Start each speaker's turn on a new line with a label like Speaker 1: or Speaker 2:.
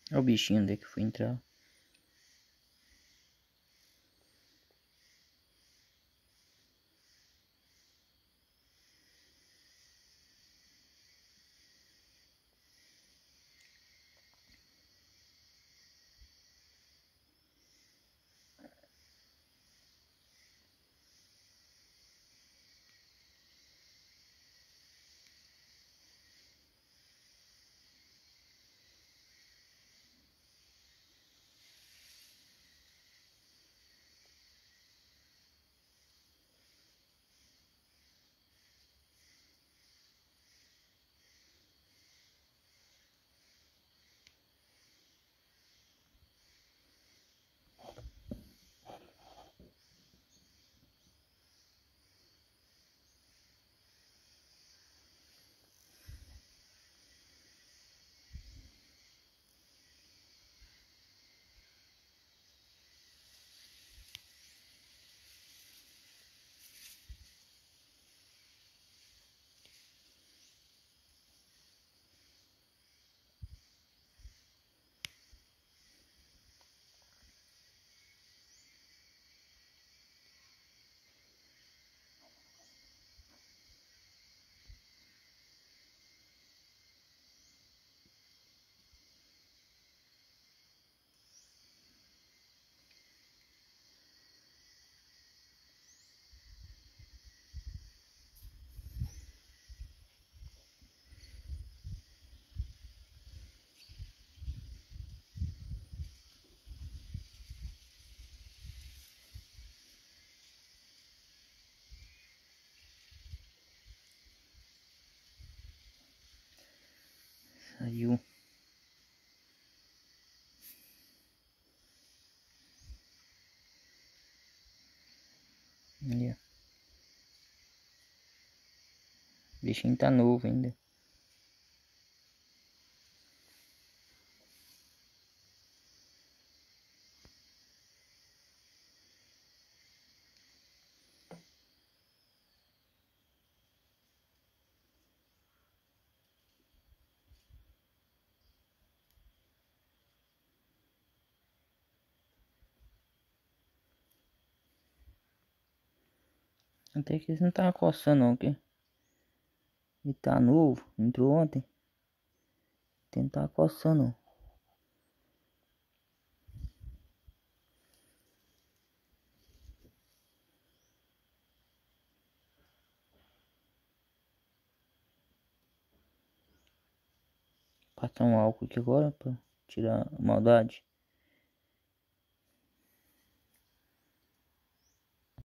Speaker 1: Olha o bichinho onde é que foi entrar. Saiu. Ali, ó. O bichinho tá novo ainda. Até que eles não tá coçando não, que ele tá novo, entrou ontem. Tentar coçando não. Passar um álcool aqui agora pra tirar a maldade.